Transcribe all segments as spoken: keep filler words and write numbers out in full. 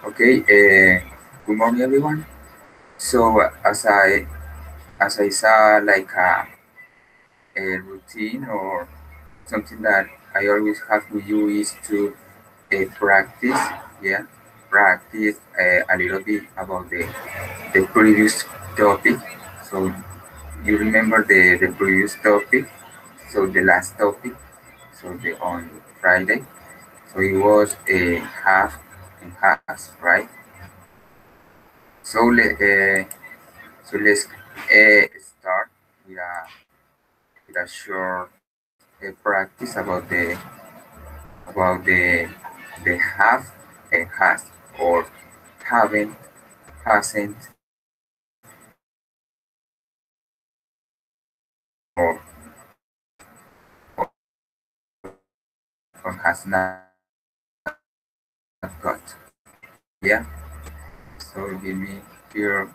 Okay, uh, good morning everyone. So as I as I saw like a, a routine or something that I always have with you is to uh, practice, yeah, practice uh, a little bit about the the previous topic. So you remember the the previous topic. So the last topic. So the on Friday. So it was a half and half, right? So let uh, so let's uh, start with a with a short uh, practice about the about the the have and has or haven't, hasn't, or or has not got. Yeah. So give me here.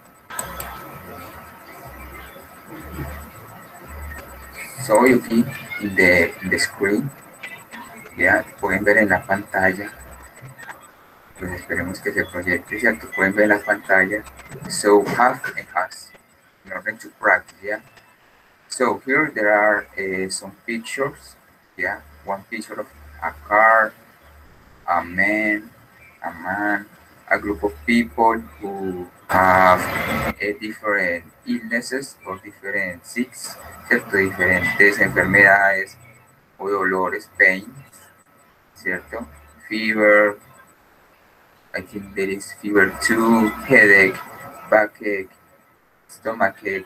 So you see in the in the screen. Ya pueden ver en la pantalla. Pues esperemos que se proyecte, ¿cierto? Pueden ver en la pantalla. So have and has in order to practice. Yeah. So here there are uh, some pictures. Yeah, one picture of a car, a man, a man, a group of people who have uh, different illnesses or different sicks, ¿cierto? Diferentes enfermedades o dolores, pain, ¿cierto? Fever, I think there is fever too, headache, backache, stomachache,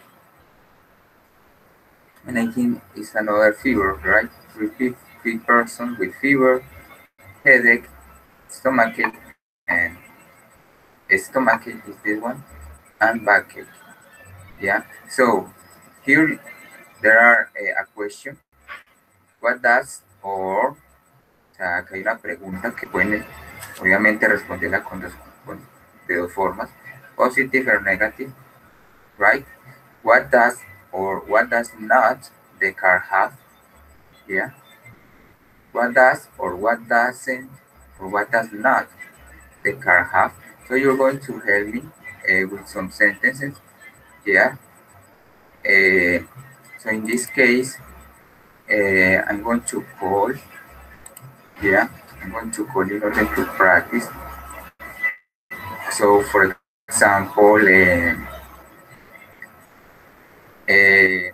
and I think it's another fever, right? Three, three person with fever, headache, stomachache, and stomachache is this one, and backache. Yeah. So here there are uh, a question. What does or o sea, acá hay una pregunta que pueden obviamente responderla con dos, con, de dos formas, positive or negative, right? What does or what does not the car have? Yeah. What does or what doesn't or what does not the car have? So you're going to help me uh, with some sentences. Yeah. Uh, so in this case, uh, I'm going to call. Yeah. I'm going to call in order to practice. So for example, uh, uh,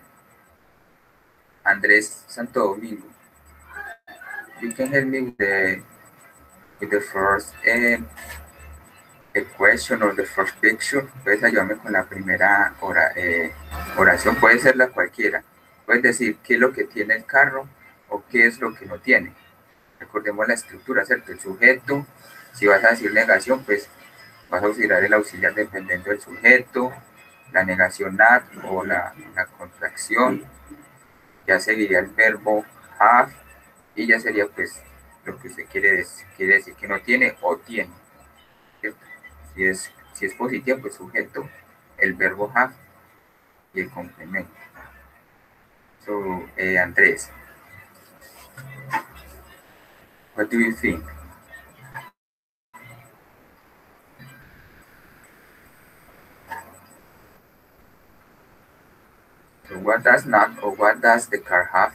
Andres Santo Domingo. You can help me with the with the first uh, question or the first picture. Puedes ayudarme con la primera ora, eh, oración, puede ser la cualquiera. Puedes decir qué es lo que tiene el carro o qué es lo que no tiene. Recordemos la estructura, ¿cierto? El sujeto, si vas a decir negación, pues vas a usar el auxiliar dependiendo del sujeto, la negación not o la, la contracción. Ya seguiría el verbo have y ya sería pues lo que usted quiere decir, quiere decir que no tiene o tiene, ¿cierto? Si es, si es positivo, pues sujeto, el verbo have y el complemento. So, eh, Andrés, what do you think? So what does not or what does the car have?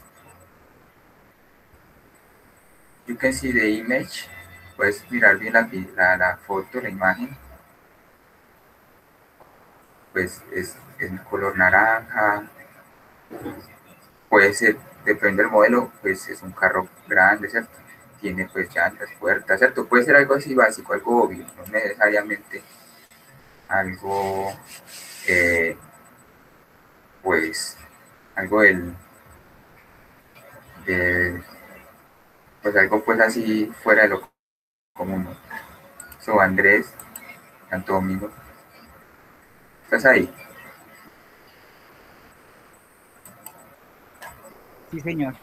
You can see the image. Puedes mirar bien la, la, la foto, la imagen. Pues es el color naranja. Puede ser, depende del modelo, pues es un carro grande, ¿cierto? Tiene pues llantas, puertas, ¿cierto? Puede ser algo así básico, algo obvio, no necesariamente algo, eh, pues, algo del, del, pues algo pues así fuera de lo común. So, Andrés, Santo Domingo, ¿estás ahí? Sí, señor.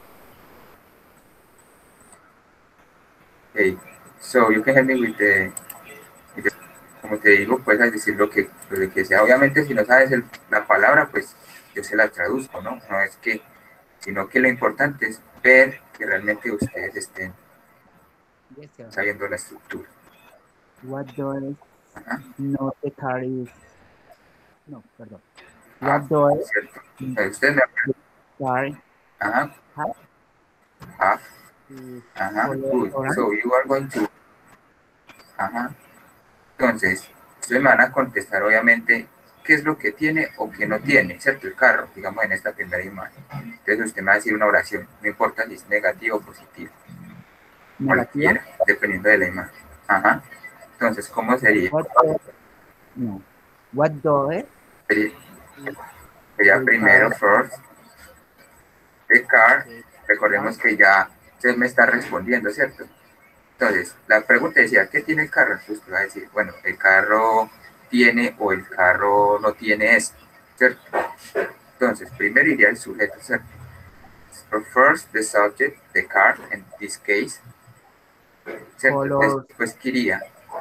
Okay, so you can help me with the, with the como te digo, puedes decir lo que, lo que sea. Obviamente, si no sabes el, la palabra, pues yo se la traduzco, ¿no? No es que, sino que lo importante es ver que realmente ustedes estén Yes, sir. sabiendo la estructura. What does Ajá, not the car is? No, perdón. have, What does ¿cierto? Entonces, usted me the car ajá, have? have, Is ajá, color good. orange. So you are going to, ajá. Entonces, ustedes me van a contestar, obviamente, qué es lo que tiene o qué no tiene, ¿cierto? El carro, digamos, en esta primera imagen. Entonces, usted me va a decir una oración, no importa si es negativa o positiva, Negativa. cualquiera, dependiendo de la imagen. Ajá. Entonces, ¿cómo sería? What does, no. What does Sería, sería the car primero, first, the car. the car Recordemos que ya usted me está respondiendo, ¿cierto? Entonces, la pregunta decía, ¿qué tiene el carro? Entonces, usted va a decir, bueno, el carro tiene o el carro no tiene esto, ¿cierto? Entonces, primero iría el sujeto, ¿cierto? So first, the subject, the car, in this case, ¿cierto? color Después, ¿qué iría?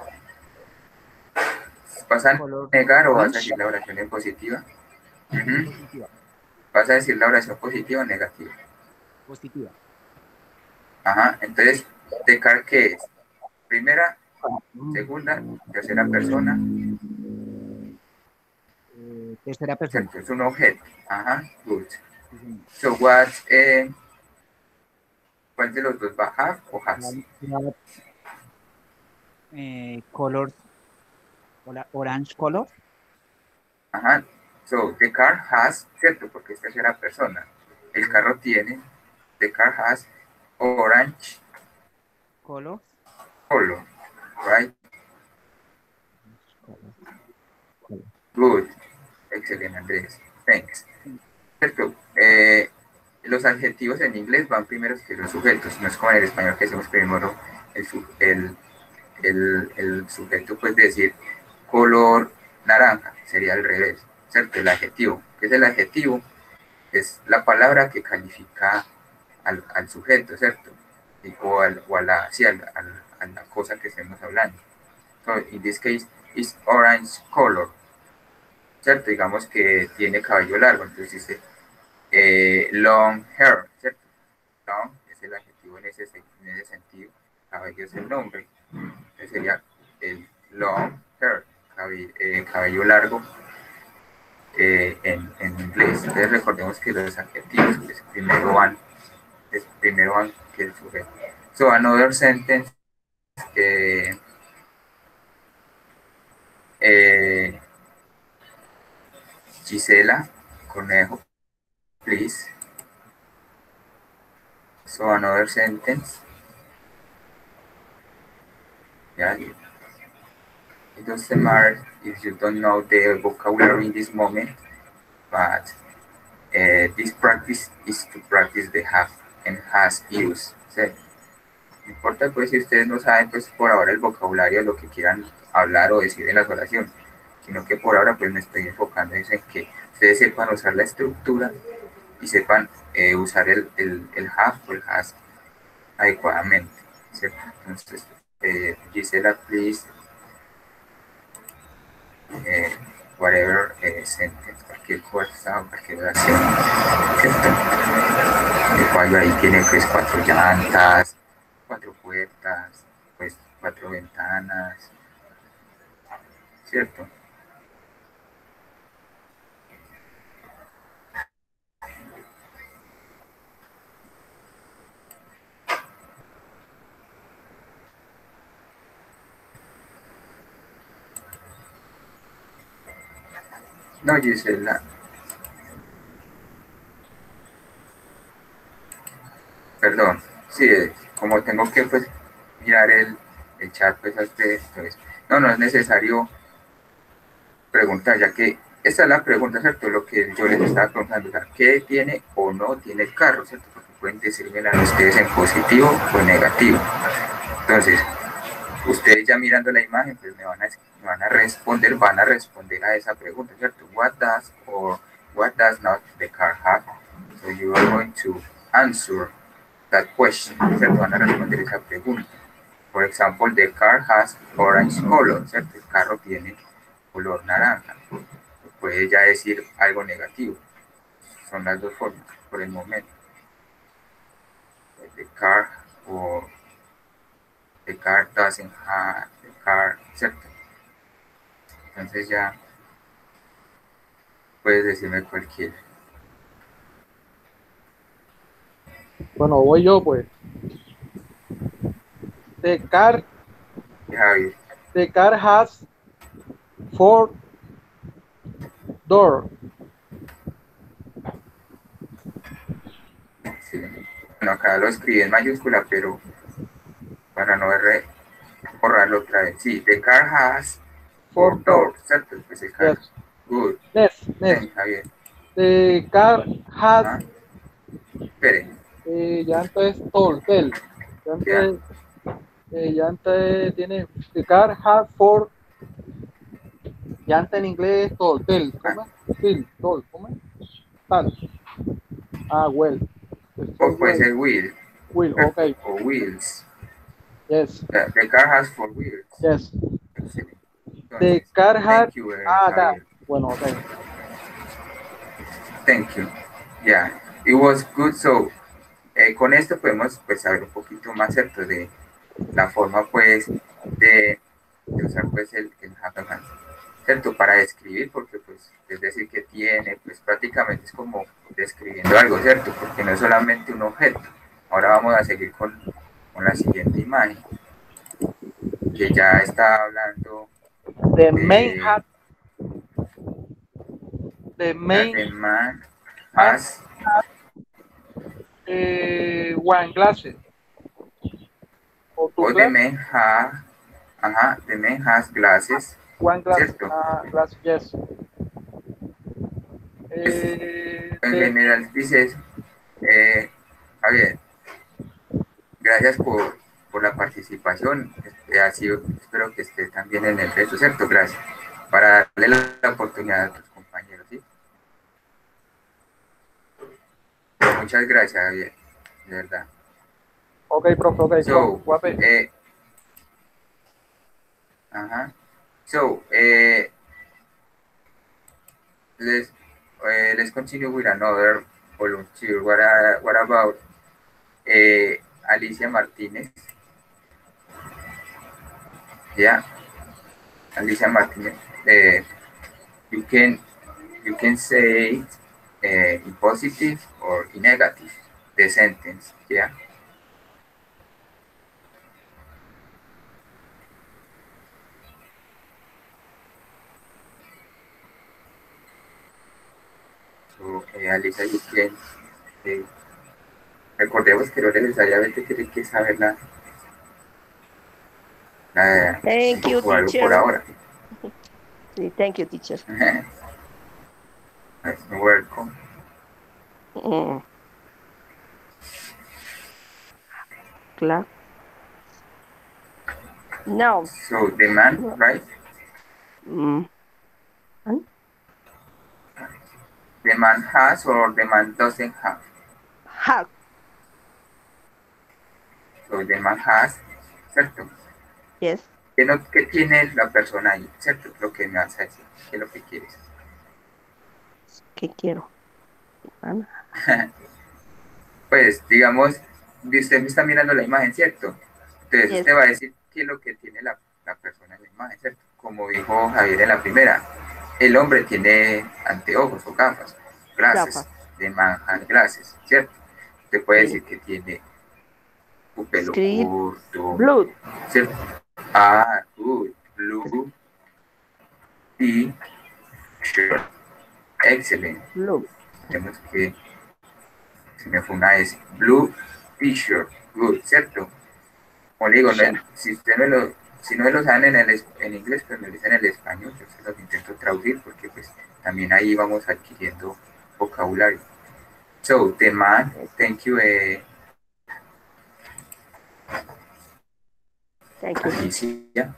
¿Vas a color negar o vas a orange decir la oración en positiva? Ujú. positiva ¿Vas a decir la oración positiva o negativa? positiva. Ajá, entonces, ¿the car qué es? Primera, segunda, tercera persona, Eh, tercera persona. ¿cierto? Es un objeto. Ajá, good. Sí, señor. So, what, eh, ¿cuál de los dos va? ¿Have o has? What- what, eh, color hola, orange color. Ajá. So, the car has, ¿cierto? Porque es tercera persona. El eh, carro tiene, the car has orange color, color, right? color, color. Good. Excelente, Andrés. Thanks. ¿Cierto? Eh, los adjetivos en inglés van primero que los sujetos. No es como en el español que hacemos primero el, el, el, el sujeto, pues decir color naranja, sería al revés, ¿cierto? El adjetivo. ¿Qué es el adjetivo? Es la palabra que califica al, al sujeto, ¿cierto? Y, o, al, o a, la, sí, al, al, a la cosa que estemos hablando. So, in this case, is orange color, ¿cierto? Digamos que tiene cabello largo, entonces dice eh, long hair, ¿cierto? Long es el adjetivo en ese, en ese sentido, cabello es el nombre, entonces sería el long hair, cabello, eh, cabello largo eh, en, en, inglés. Entonces recordemos que los adjetivos pues, primero van, pues, primero van que el sujeto. So another sentence, eh, eh, Gisela Conejo, please. So another sentence, yeah, it doesn't matter if you don't know the vocabulary in this moment, but uh, this practice is to practice the have and has use. So, no importa pues si ustedes no saben pues por ahora el vocabulario de lo que quieran hablar o decir en las oraciones, sino que por ahora pues me estoy enfocando en que ustedes sepan usar la estructura y sepan eh, usar el, el, el have o el has adecuadamente, ¿cierto? Entonces, eh, Gisela, please, eh, whatever eh, sentence, cualquier cosa o cualquier oración, ¿cierto? El cual ahí tiene pues cuatro llantas, cuatro puertas, pues cuatro ventanas, ¿cierto? No, Gisela, perdón, sí, eh, como tengo que pues mirar el, el chat, pues este, pues, no, no es necesario preguntar, ya que esta es la pregunta, ¿cierto? Lo que yo les estaba preguntando, o sea, ¿qué tiene o no tiene el carro, ¿cierto? Porque pueden decirme a ustedes en positivo o en negativo. Entonces, ustedes ya mirando la imagen, pues me van a, me van a responder, van a responder a esa pregunta, ¿cierto? What does or what does not the car have? So you are going to answer that question, ¿cierto? Van a responder esa pregunta. Por ejemplo, the car has orange color, ¿cierto? El carro tiene color naranja. Puede ya decir algo negativo. Son las dos formas por el momento. The car or the car doesn't have, car, ¿cierto? Entonces ya puedes decirme cualquiera. Bueno, voy yo pues. The car, Javier. the car has four doors. Sí. Bueno, acá lo escribí en mayúscula, pero para no re- borrarlo otra vez. Sí, the car has Four four doors. doors, ¿cierto? Pues el carro. Yes. Good. Next, next. Bien, Javier. The car has Ah, espere. eh, llanta es tall, tel. Llanta Ya. es, eh, llanta es- tiene the car has four. Llanta en inglés es tall, tel. Ah, ¿Cómo es? Till, tall, ¿cómo es? Tal. Ah, well. Pues o say puede well. ser wheel, Will, ¿cierto? okay. O wheels. Yes, Yeah, the car has four wheels. yes. Excelente. The Entonces, car had. thank you, eh, Ah, acá. Javier. Bueno, okay. Thank you. Yeah, it was good. So, eh, con esto podemos pues saber un poquito más, ¿cierto? De la forma, pues, de, de usar, pues, el, el have and, ¿cierto? Para describir, porque, pues, es decir, que tiene, pues, prácticamente es como describiendo algo, ¿cierto? Porque no es solamente un objeto. Ahora vamos a seguir con, con la siguiente imagen, que ya está hablando The main de had. The la main de man man has, eh, one glasses. O two o the glass. man has, ajá, the man has glasses, One glass. ¿cierto? Ah, glass, yes. Es, Eh, en the, general dices, eh, Javier, gracias por, por la participación. Este, ha sido, espero que esté también en el resto, ¿cierto? Gracias. Para darle la, la oportunidad a tus compañeros, ¿sí? Muchas gracias, Javier, de verdad. okay, profe, okay, come. So, Guape. eh, ajá. So, eh, let's, uh, let's continue with another volunteer. What, uh, what about uh, Alicia Martinez? Yeah, Alicia Martinez. Uh, you can you can say uh, in positive or in negative the sentence. Yeah. So, uh, Alicia, you can. Uh, recordemos que no necesariamente tiene que saber la, la Thank you, o algo por teacher. ahora. Sí, thank you, teacher. Welcome. Mm. Claro. No. So the man, No. right? Mm. ¿Mm? The man has or the man doesn't have. Have. So the man has, ¿cierto? Yes. ¿Qué, no, qué tiene la persona ahí? ¿Cierto? Lo que me vas a decir. ¿Qué es lo que quieres? ¿Qué quiero? Ana. Pues, digamos, usted me está mirando la imagen, ¿cierto? Entonces Yes. usted va a decir qué es lo que tiene la, la persona en la imagen, ¿cierto? Como dijo Javier en la primera, el hombre tiene anteojos o gafas, glasses, Gafas. de man has glasses, ¿cierto? Usted puede Sí. decir que tiene su pelo Escribir corto, blue. ¿cierto? Ah, good, blue, t-shirt, excelente. Blue. Tenemos que, se me fue una S, blue t-shirt, good, ¿cierto? Como le digo, no, Shirt. si usted no lo, si no lo saben en, el, en inglés, pues me lo dicen en el español, yo se los intento traducir porque pues también ahí vamos adquiriendo vocabulario. So, the man, thank you, eh, Thank you, teacher. Alicia.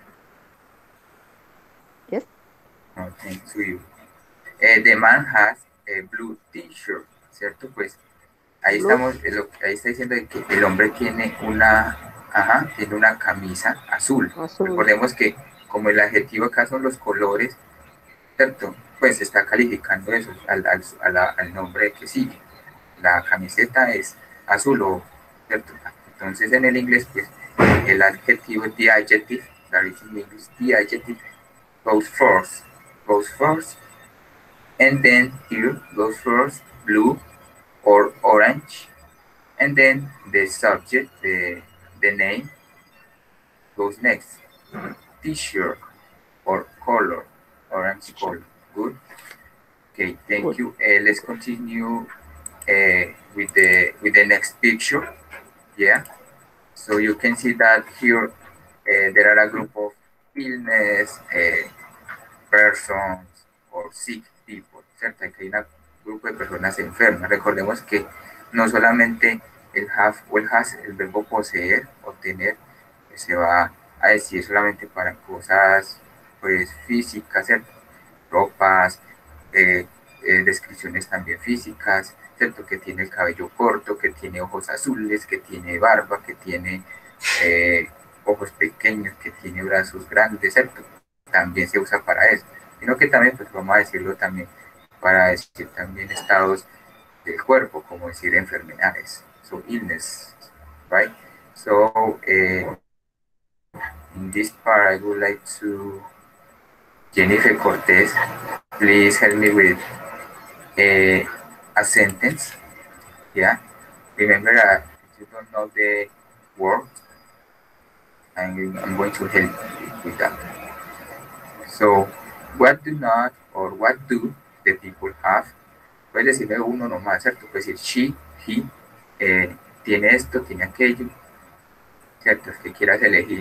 Yes. No, thank you. Eh, the man has a blue t-shirt, ¿cierto? Pues ahí Blue. estamos, lo, ahí está diciendo que el hombre tiene una, ajá, tiene una camisa azul. Azul. Recordemos que como el adjetivo acá son los colores, ¿cierto? Pues está calificando eso al, al, a la, al nombre que sigue. La camiseta es azul, o, ¿cierto? Entonces en el inglés, pues el adjetivo es the adjective, that is in English, the adjective goes first, goes first, and then here goes first blue or orange, and then the subject, the, the name goes next. T-shirt or color, orange color. Good. Okay, thank Good. you. Uh, let's continue uh, with the with the next picture. Yeah. So you can see that here uh, there are a group of illness uh, persons or sick people, ¿cierto? Aquí hay un grupo de personas enfermas. Recordemos que no solamente el have o el has, el verbo poseer o tener, pues se va a decir solamente para cosas pues físicas, ¿cierto? Ropas, eh, eh, descripciones también físicas, ¿cierto? Que tiene el cabello corto, que tiene ojos azules, que tiene barba, que tiene eh, ojos pequeños, que tiene brazos grandes, ¿cierto? También se usa para eso, sino que también, pues vamos a decirlo también, para decir también estados del cuerpo, como decir enfermedades, so illness, right? So, uh, in this part, I would like to, Jennifer Cortez, please help me with a, a sentence, yeah? Remember, uh, if you don't know the word, I'm, I'm going to help you with that. So, what do not or what do the people have? Puedes decirme uno nomás, ¿cierto? Puedes decir she, he, eh, tiene esto, tiene aquello, ¿cierto? El que quieras elegir.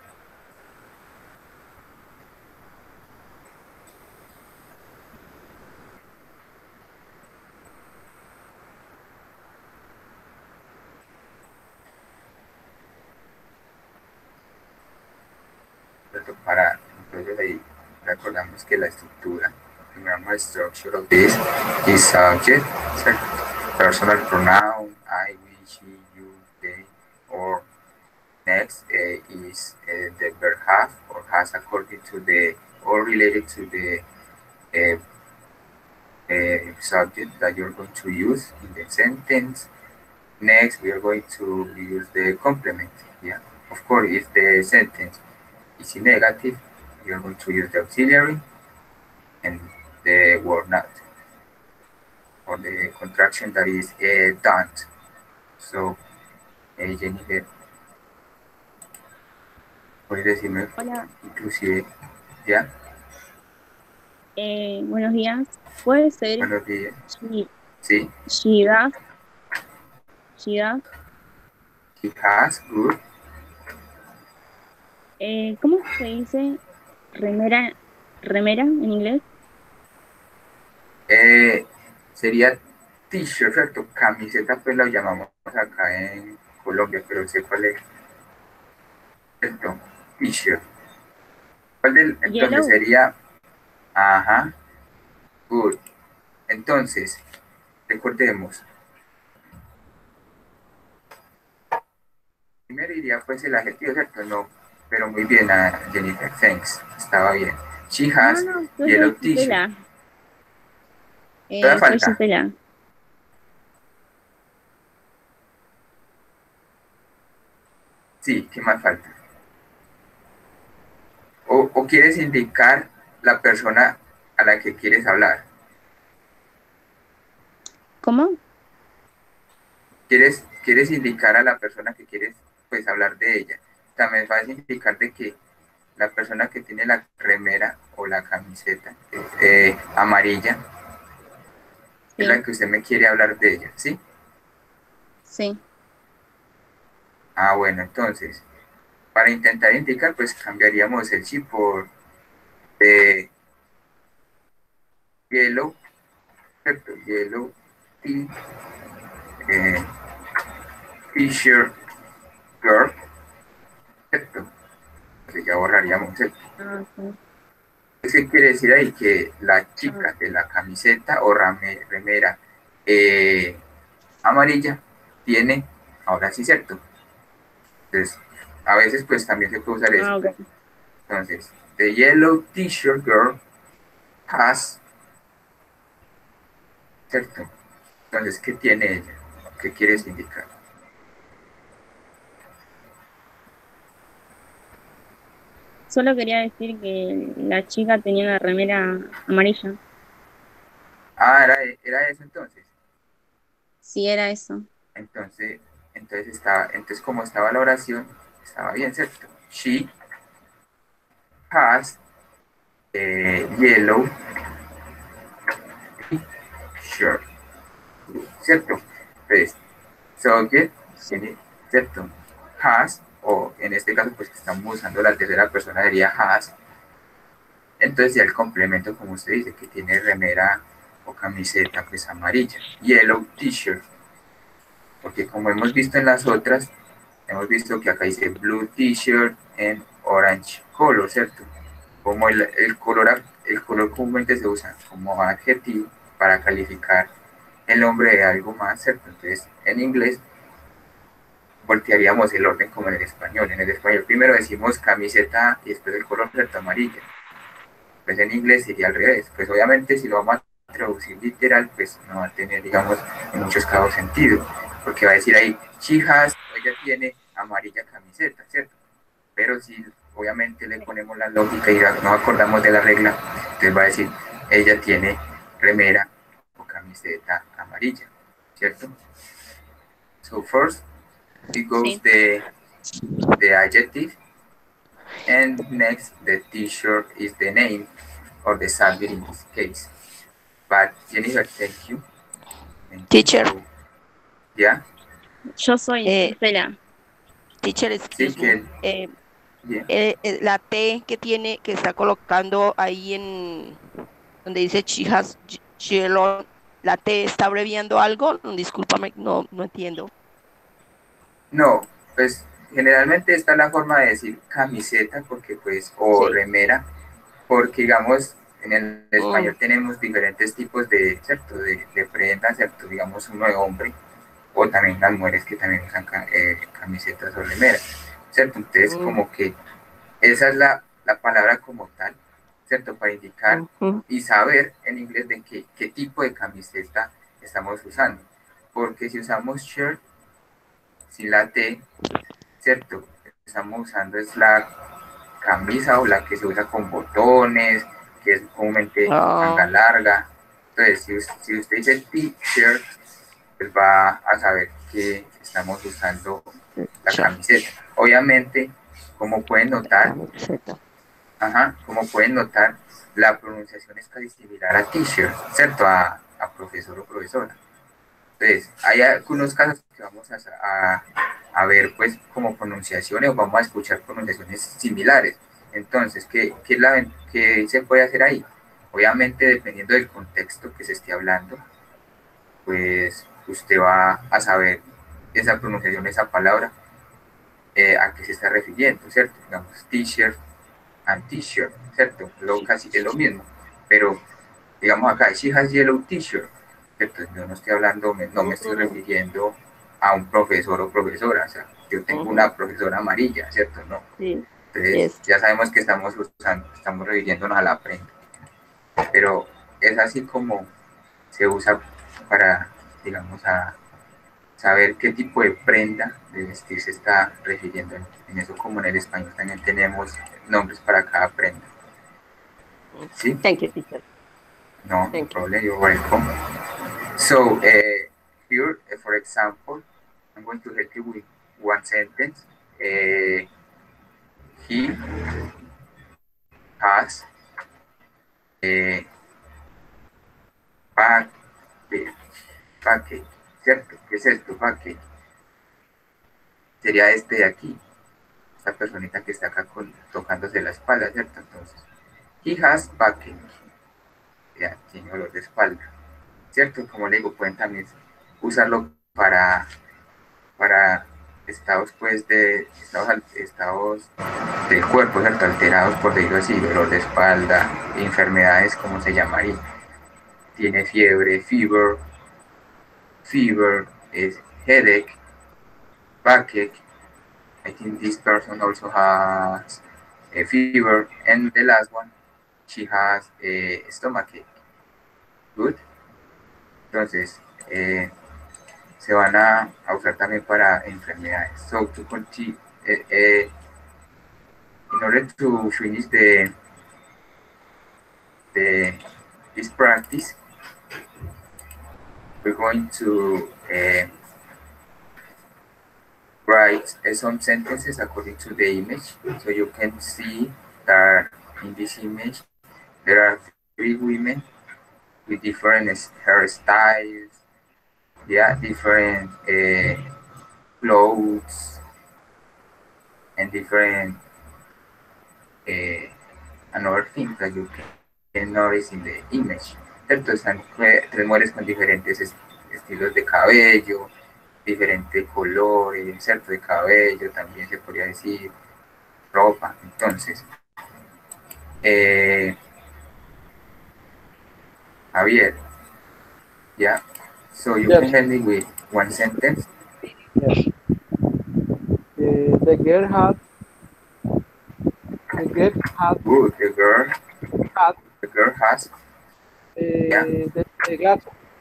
¿Cierto? Para, entonces ahí recordamos que la estructura, remember structure of this is subject, ¿cierto? Personal pronoun, I, we, she, you, they, or next uh, is uh, the verb have or has according to the or related to the uh, uh, subject that you're going to use in the sentence. Next, we are going to use the complement. Yeah, of course, if the sentence is in negative, you're going to use the auxiliary and the word not, or the contraction that is uh, don't. So, uh, Jennifer, puedes decirme Hola, inclusive, ¿ya? eh, buenos días. Puede ser Buenos días. Shi- Sí, Shiraz, Shiraz. he has, good. Eh, ¿cómo se dice remera, remera en inglés? Eh, sería t-shirt, ¿cierto? Camiseta, pues la llamamos acá en Colombia, pero sé cuál es, ¿cierto? T-shirt. ¿Cuál del, entonces Yellow. sería, ajá, good. Entonces, recordemos, primero iría pues el adjetivo, ¿cierto? No, pero muy bien, ah, Jennifer, thanks, estaba bien. She No, has no, yo yellow soy t-shirt. Gisela. ¿Todavía Eh, soy falta? Gisela. Sí, ¿qué más falta? O, o quieres indicar la persona a la que quieres hablar. ¿Cómo? quieres, quieres indicar a la persona que quieres pues hablar de ella. También vas a indicar de que la persona que tiene la remera o la camiseta eh, amarilla es la Sí, que usted me quiere hablar de ella, ¿sí? sí. Ah, bueno, entonces, para intentar indicar, pues cambiaríamos el sí por eh, yellow, ¿cierto? Yellow tea, eh, t-shirt girl, ¿cierto? Entonces ya borraríamos el Ah, sí. ¿qué quiere decir ahí? Que la Ah, chica de la camiseta o rame, remera eh, amarilla tiene, ahora sí, ¿cierto? Entonces, a veces pues también se puede usar eso. ah, ok. Entonces, the yellow t-shirt girl has, ¿cierto? Entonces, ¿qué tiene ella? ¿Qué quieres indicar? Solo quería decir que la chica tenía una remera amarilla. Ah, era, era eso entonces. Sí, era eso. Entonces, entonces estaba, entonces como estaba la oración, estaba bien, ¿cierto? She has eh, yellow shirt, ¿cierto? Entonces, subject tiene, ¿cierto? Has, o en este caso, pues que estamos usando la tercera persona, sería has. Entonces ya el complemento, como usted dice, que tiene remera o camiseta, pues amarilla. Yellow t-shirt, porque como hemos visto en las otras, hemos visto que acá dice blue t-shirt en orange color, ¿cierto? Como el, el, color, el color comúnmente se usa como adjetivo para calificar el nombre de algo más, ¿cierto? Entonces, en inglés voltearíamos el orden como en el español. En el español primero decimos camiseta y después el color, ¿cierto? Amarilla. Pues en inglés sería al revés. Pues obviamente si lo vamos a traducir literal, pues no va a tener, digamos, en muchos casos sentido. Porque va a decir ahí, she has, ella tiene amarilla camiseta, ¿cierto? Pero si obviamente le ponemos la lógica y nos acordamos de la regla, entonces va a decir, ella tiene remera o camiseta amarilla, ¿cierto? So first, it goes Sí. the, the adjective, and next the t-shirt is the name or the subject in this case. But Jennifer, thank you. Thank Teacher. you. So, yeah, Yo soy Eh, Estela. Teacher, sí excuse que, me. Eh, yeah. eh, eh, la T que tiene, que está colocando ahí en donde dice she has y- yellow, la T está abreviando algo. Discúlpame, no, no entiendo. No, pues generalmente esta es la forma de decir camiseta, porque pues, o Sí. remera, porque digamos, en el Mm, español tenemos diferentes tipos de, ¿cierto? De, de prendas, ¿cierto? Digamos uno de hombre, o también las mujeres que también usan ca- eh, camisetas o remeras, ¿cierto? Entonces mm, como que esa es la, la palabra como tal, ¿cierto? Para indicar ujú. y saber en inglés de qué, qué tipo de camiseta estamos usando. Porque si usamos shirt sin la T, ¿cierto? Estamos usando es la camisa o la que se usa con botones, que es comúnmente manga Ah, larga. Entonces, si, si usted dice t-shirt, pues va a saber que estamos usando la ya, camiseta. Obviamente, como pueden la notar, camiseta. ajá, como pueden notar, la pronunciación es casi similar a t-shirt, ¿cierto? A, a profesor o profesora. Entonces, hay algunos casos que vamos a, a, a ver, pues, como pronunciaciones o vamos a escuchar pronunciaciones similares. Entonces, ¿qué, qué, la, ¿qué se puede hacer ahí? Obviamente, dependiendo del contexto que se esté hablando, pues usted va a saber esa pronunciación, esa palabra, eh, a qué se está refiriendo, ¿cierto? Digamos, t-shirt and t-shirt, ¿cierto? Lo, casi es lo mismo, pero digamos acá, she has yellow t-shirt, ¿cierto? Yo no estoy hablando, no me estoy Mm, refiriendo a un profesor o profesora, o sea, yo tengo ujú. una profesora amarilla, ¿cierto? No. Sí, Entonces, yes. ya sabemos que estamos usando, estamos refiriéndonos a la prenda, pero es así como se usa para, digamos, a saber qué tipo de prenda de vestir se está refiriendo. En eso, como en el español también tenemos nombres para cada prenda. Mm. ¿Sí? Thank you, teacher. No, no Thank you. problem, you're welcome. So, uh, here, uh, for example, I'm going to help you with one sentence. Uh, he has a package, package, ¿cierto? ¿Qué es esto? Package. Sería este de aquí, esta personita que está acá con, tocándose la espalda, ¿cierto? Entonces, he has package, ya tiene dolor de espalda, ¿cierto? Como le digo, pueden también usarlo para, para estados, pues, de estados, estados del cuerpo, ¿cierto? Alterados, por decirlo así, dolor de espalda, enfermedades, como se llamaría. Tiene fiebre, fever, fever is headache, backache. I think this person also has a fever, and the last one, she has a stomachache. Good. Entonces, eh, se van a, a, usar también para enfermedades. So, to continue, eh, eh, in order to finish the the this practice, we're going to uh, write uh, some sentences according to the image. So you can see that in this image there are three women with different hairstyles, yeah, different uh, clothes, and different uh, another thing that you can notice in the image. ¿Cierto? Están eh, tres mujeres con diferentes est estilos de cabello, diferentes colores, ¿cierto? De cabello, también se podría decir ropa. Entonces, eh, Javier, yeah. So you Yes. can help me with one sentence. Yes. Uh, the girl had the girl had Good. The girl, had the girl has. uh, Yeah. the, the glass.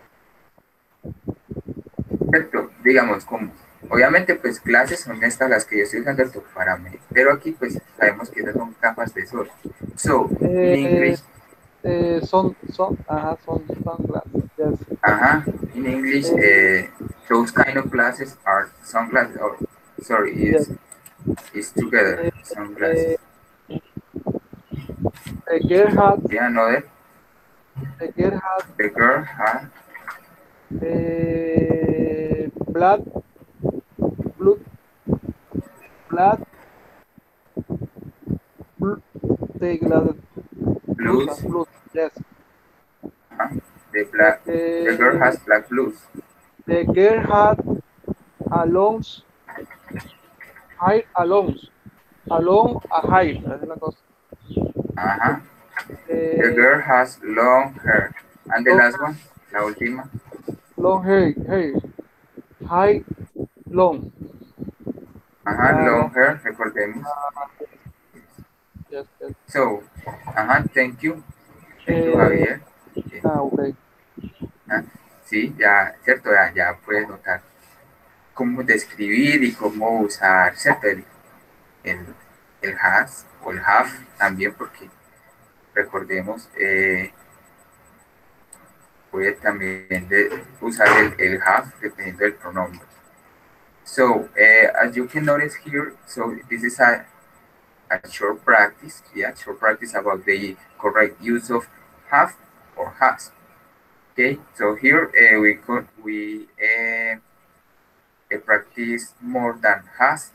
Perfecto. Digamos, como, obviamente, pues clases son estas las que yo estoy usando para mí, pero aquí, pues sabemos que esas son capas de sol. So, in Uh, English, uh, sun, sun, uh, sun, sunglasses. Yes. uh-huh, in English, uh, those kind of glasses are sunglasses, or sorry, is is together, Uh, sunglasses. the girl had Yeah, another. the girl had The girl had uh, blood, blood, blood, blood, the glasses. blues. Blood. Yes. Uh-huh. The black. The girl has black blues. The girl had a long hair, a long, a long a hair. Esa es la cosa. Uh-huh. Eh, The girl has long hair. And the long- last one, la última. long hair, hair, high, long. Uh-huh, Ah, long long. hair, recordemos. Yes, yes. So, uh-huh, thank you. Thank you, Eh, Javier. Ah, okay. Ah, sí, ya, cierto, ya, ya puedes notar cómo describir y cómo usar, ¿cierto? El, el, el has o el have también, porque recordemos, eh, puede también de, usar el, el have dependiendo del pronombre. So, uh, as you can notice here, so this is a, a short practice, yeah, short practice about the correct use of have or has. Okay, so here uh, we could we uh, uh, practice more than has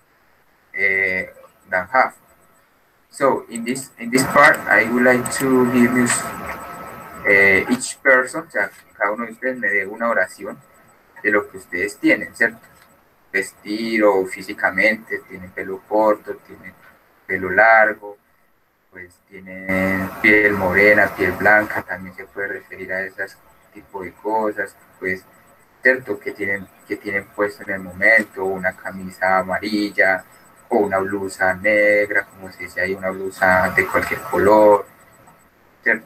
uh, than have. So in this in this part, I would like to give you uh, each person, o sea, cada uno de ustedes me dé una oración de lo que ustedes tienen, ¿cierto? Vestido físicamente, tienen pelo corto, tienen pelo largo, pues tienen piel morena, piel blanca, también se puede referir a esas tipo de cosas, pues cierto que tienen que tienen puesto en el momento una camisa amarilla o una blusa negra, como si dice hay una blusa de cualquier color, cierto.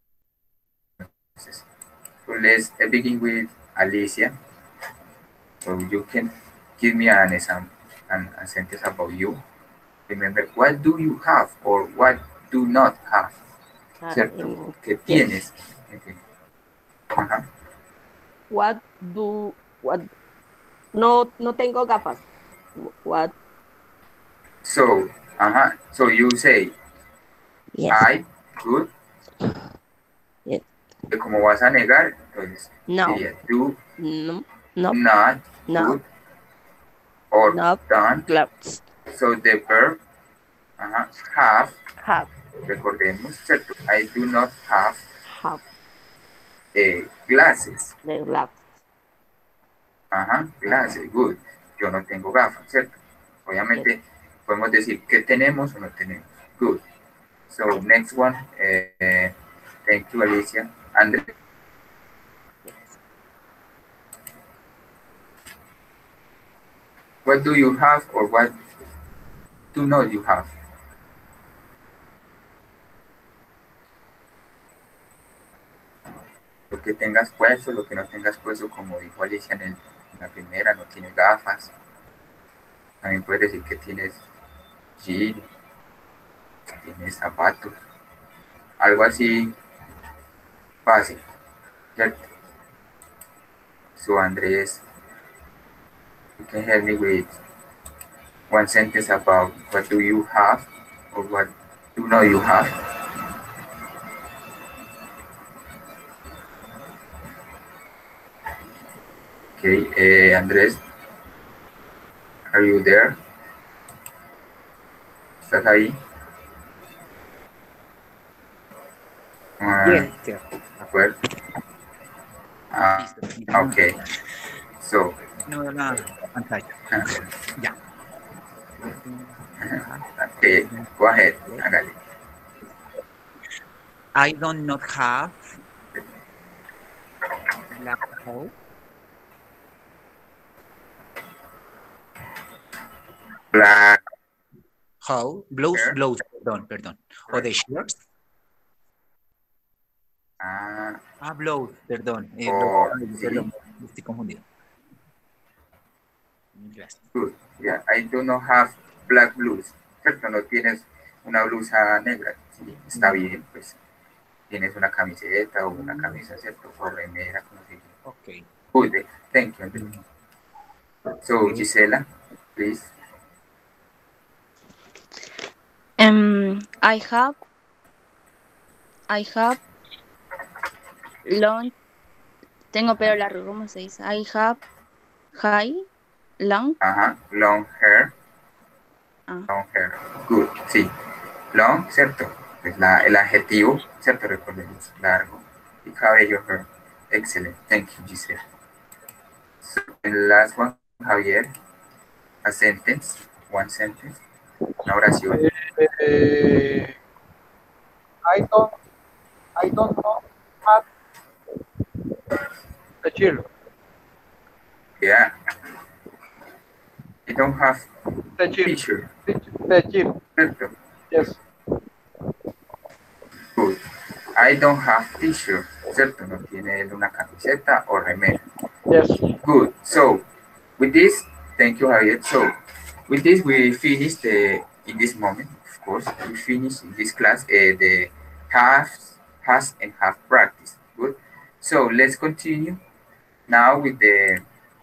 Entonces, so let's begin with Alicia. So you can give me an example, an, a sentence about you. Remember, what do you have or what do not have? Ah, ¿Cierto? en- ¿Qué yes. tienes? Okay. Ajá. What do what no no tengo gafas. What So, ajá. So you say, yes. I, good. Yes. Que como vas a negar, entonces No. sería do No. No. not No. good or Not done. gloves. So the verb, ajá, have, Have. recordemos, ¿cierto? I do not have Have eh, glasses. the gloves. Ajá, glasses, good. Yo no tengo gafas, ¿cierto? Obviamente podemos decir que tenemos o no tenemos. Good. So next one, eh, thank you, Alicia. Andre, what do you have or what do not you have? Lo que tengas puesto, lo que no tengas puesto, como dijo Alicia en, el, en la primera, no tienes gafas. También puedes decir que tienes jean, tiene zapatos. Algo así fácil, ¿cierto? So, Andrés, you can help me with one sentence about what do you have or what do know you have. Okay, uh, Andrés, are you there? ¿Estás ahí? Uh, Yes, sir. well, uh, Listo. okay, so, No, la pantalla. Ya. okay, go ahead, hágale. I don't not have black hole. Black How? Blows, hair. blows, perdón, perdón. O de shirts. Ah, Ah, blows, perdón. Eh, Oh, blows, sí. perdón, estoy confundido. Gracias. good. Yeah, I do not have black blues. ¿Cierto? No tienes una blusa negra. Sí, está bien, pues. Tienes una camiseta o una camisa, ¿cierto? O remera, como se dice. Ok. Good. Thank you, Andrew. So, Gisela, please. Um, I have, I have long, tengo pelo largo, ¿cómo se dice? I have high, long, Ajá, long hair. ah, Long hair. Good, sí. Long, ¿cierto? Es la, el adjetivo, ¿cierto? Recordemos, largo. Y cabello, hair. Excellent. Thank you, Gisela. So, the last one, Javier. A sentence. One sentence. Una oración. Eh, I don't, I don't know have the children. Yeah. I don't have The children. teacher. The children. ¿Cierto? Yes. Good. I don't have teacher. ¿Cierto? No tiene él una camiseta o remera. Yes. Good. So, with this, thank you, Javier. So, with this, we finish the, in this moment, of course, we finish in this class uh, the halves, has and half practice. Good. So, let's continue now with the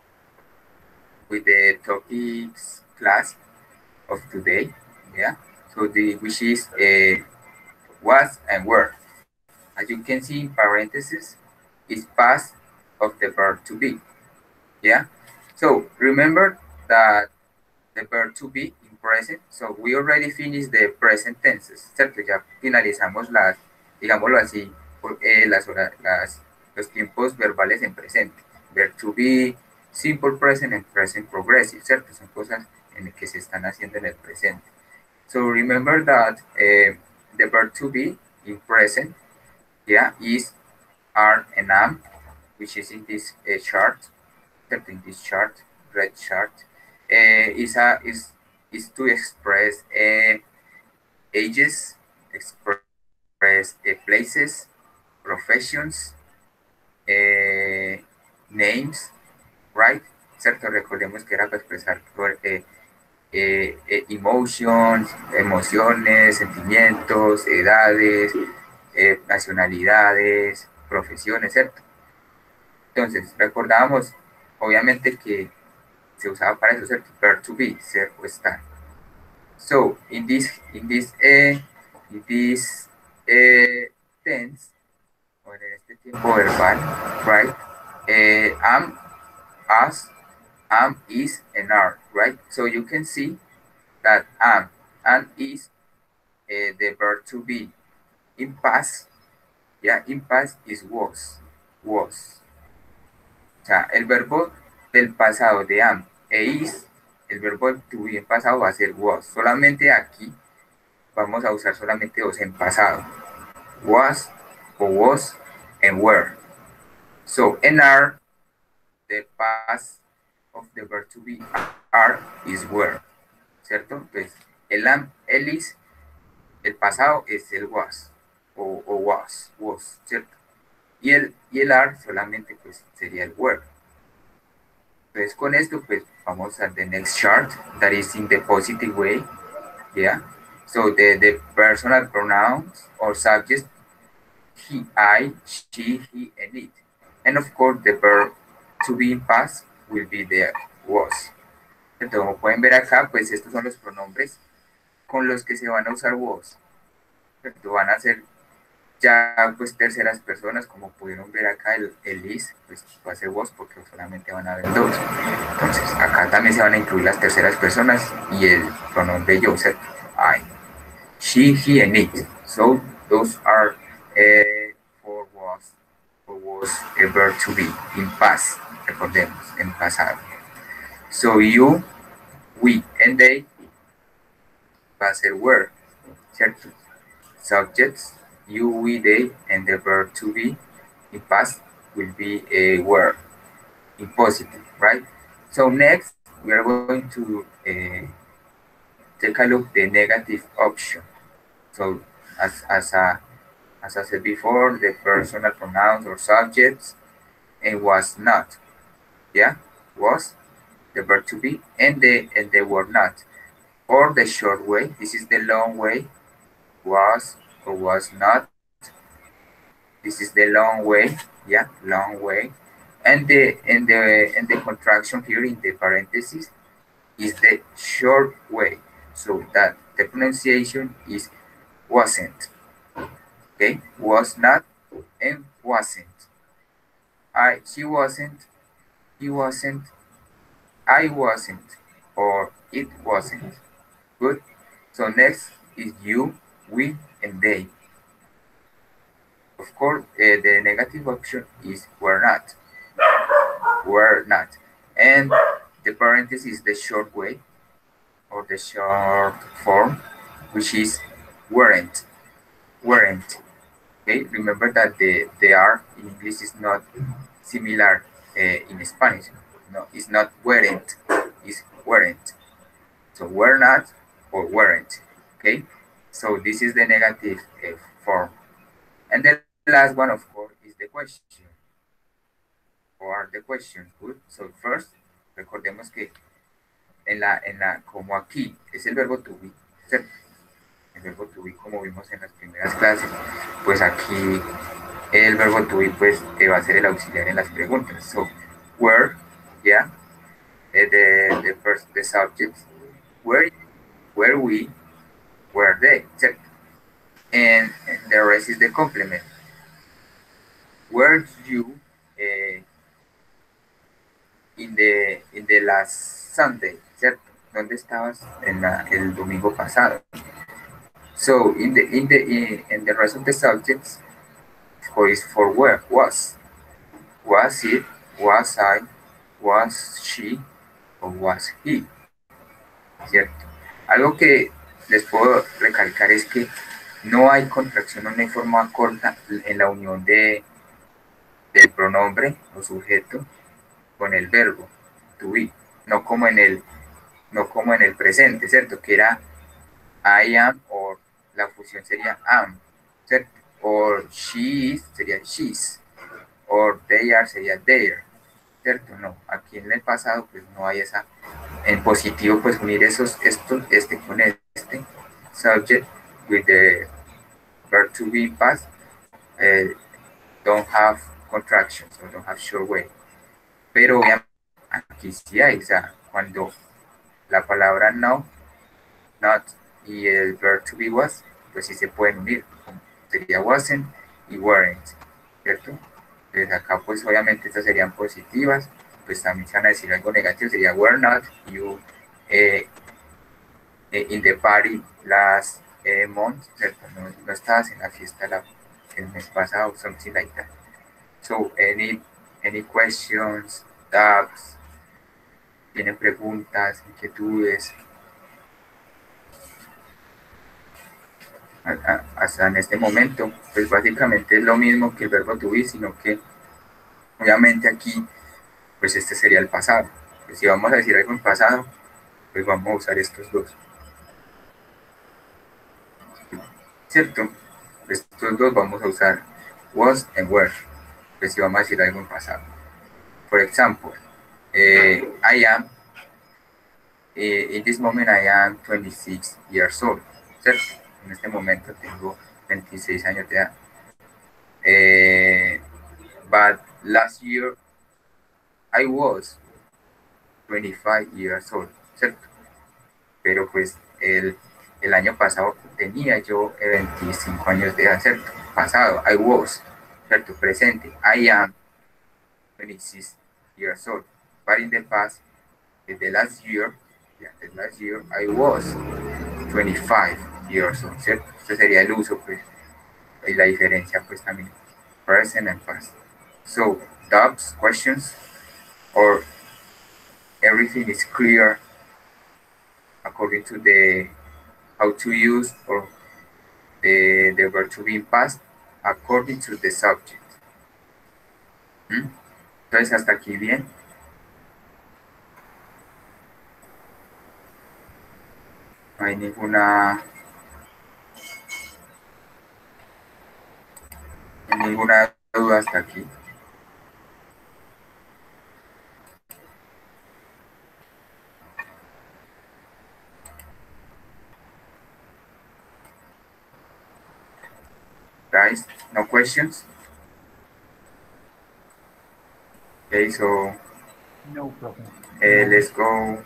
with the topics class of today. Yeah. So, the which is uh, was and were. As you can see in parentheses, is past of the verb to be. Yeah. So remember that the verb to be in present. So we already finished the present tenses, ¿cierto? Ya finalizamos las, digámoslo así, eh, las, horas, las los tiempos verbales en presente. Verb to be, simple present and present progressive, ¿cierto? Son cosas en las que se están haciendo en el presente. So remember that uh, the verb to be in present, yeah, is are and am, which is in this uh, chart, in this chart, red chart, uh, is a is is to express uh, ages, express uh, places, professions, uh, names, right? ¿Cierto? Recordemos que era para expresar eh, eh, eh, emotions, emociones, sentimientos, edades, eh, nacionalidades, profesiones, ¿cierto? Entonces, recordábamos, obviamente, que se usaba para eso, ¿cierto? Verb to be, ser o estar. So, in this, in this, uh, in this uh, tense, o en este tiempo verbal, right? Uh, am, as, am, is, and are, right? So you can see that am and is uh, the verb to be. In past, yeah, in past is was, was. O sea, el verbo del pasado de am e is, el verbo to be en pasado va a ser was. Solamente aquí vamos a usar solamente dos en pasado. Was o was and were. So, and are, the past of the verb to be are is were. ¿Cierto? Entonces, el am, el is, el pasado es el was o, o was, was, ¿cierto? Y el, y el are solamente pues sería el were. Entonces con esto pues vamos a the next chart that is in the positive way, yeah. So the, the personal pronouns or subjects, he, I, she, he, and it. And of course, the verb to be in past will be the was. Entonces, como pueden ver acá, pues estos son los pronombres con los que se van a usar was. Entonces, van a ser ya pues terceras personas, como pudieron ver acá el, el is, pues va a ser was porque solamente van a haber dos. Entonces, acá también se van a incluir las terceras personas y el pronombre yo, ¿cierto? I. She, he, and it. So those are uh, for was, for was a verb to be in past. Recordemos, en pasado. So you, we, and they va a ser were, ¿cierto? Subjects, you, we, they, and the verb to be in past will be a were in positive, right? So next, we are going to uh, take a look at the negative option. So as, as, a, as I said before, the personal pronouns or subjects, and was not, yeah, was, the verb to be, and the, and the were not. Or the short way, this is the long way, was or was not. This is the long way, yeah, long way. And the, and the, and the contraction here in the parentheses is the short way. So that the pronunciation is wasn't, okay, was not and wasn't. I, she wasn't, he wasn't, I wasn't, or it wasn't. Good. So next is you, we, and they. Of course, uh, the negative option is were not, were not, and the parenthesis is the short way or the short form, which is weren't, weren't. Okay, remember that the, the R in English is not similar uh, in Spanish. No, it's not weren't, it's weren't. So were not or weren't. Okay, so this is the negative uh, form. And the last one, of course, is the question. Or the question. Good. So first, recordemos que en la, en la, como aquí, es el verbo to be, ¿cierto? El verbo to be, como vimos en las primeras clases, pues aquí el verbo to be pues te va a ser el auxiliar en las preguntas. So, where, yeah, the, the first, the subjects, where, where we, where they, ¿cierto? And, and the rest is the complement. Were you uh, in the in the last Sunday, ¿cierto? ¿Dónde estabas en la, el domingo pasado? So in the in the in, in the rest of the subjects, for is for where was, was it, was I, was she, or was he, ¿cierto? Algo que les puedo recalcar es que no hay contracción, no hay forma corta en la unión de del pronombre o sujeto con el verbo to be, no como en el no como en el presente, ¿cierto? Que era I am, o la fusión sería am, ¿cierto? O she is sería she's, o they are sería their, ¿cierto? No, aquí en el pasado pues no hay esa, en positivo pues unir esos, estos, este con este, subject with the verb to be past, uh, don't have contractions, or don't have short way. Pero aquí sí hay, o sea, cuando la palabra no, not y el verb to be was, pues sí se pueden unir. Sería wasn't y weren't, ¿cierto? Entonces acá pues obviamente estas serían positivas, pues también se van a decir algo negativo, sería were not, you eh, eh, in the party last eh, month, ¿cierto? No, no estabas en la fiesta la, el mes pasado, something like that. So, any, any questions, doubts, tienen preguntas, inquietudes, hasta en este momento, pues básicamente es lo mismo que el verbo to be, sino que obviamente aquí, pues este sería el pasado. Pues si vamos a decir algo en pasado, pues vamos a usar estos dos. ¿Cierto? Estos dos vamos a usar was and were. Pues si vamos a decir algo en pasado. For example, eh, I am, eh, in this moment I am twenty-six years old. ¿cierto? En este momento tengo veintiséis años de edad. Eh, but last year I was twenty-five years old, ¿cierto? Pero pues el, el año pasado tenía yo veinticinco años de edad, ¿cierto? Pasado, I was, ¿cierto? Presente, I am twenty-six years old. But in the past, the last year, yeah, the last year I was twenty-five years old, ¿cierto? Este sería el uso, pues, y la diferencia, pues, también, present and past. So, doubts, questions, or everything is clear according to the how to use or the, the verb to be in past according to the subject. ¿Mm? Entonces, hasta aquí bien. No hay ninguna ninguna duda hasta aquí. Guys, no questions? Okay, so No problem. uh, let's go.